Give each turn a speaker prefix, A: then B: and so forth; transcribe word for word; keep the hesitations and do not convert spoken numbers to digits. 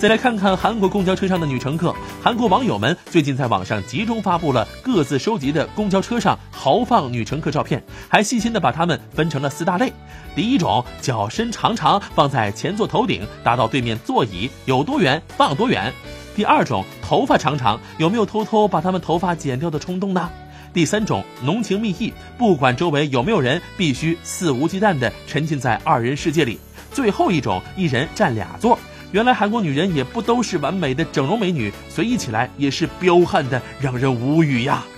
A: 再来看看韩国公交车上的女乘客，韩国网友们最近在网上集中发布了各自收集的公交车上豪放女乘客照片，还细心的把它们分成了四大类。第一种，脚伸长长放在前座头顶，达到对面座椅，有多远放多远。第二种，头发长长，有没有偷偷把他们头发剪掉的冲动呢？第三种，浓情蜜意，不管周围有没有人，必须肆无忌惮地沉浸在二人世界里。最后一种，一人占俩座。原来韩国女人也不都是完美的整容美女，随意起来也是彪悍的让人无语呀。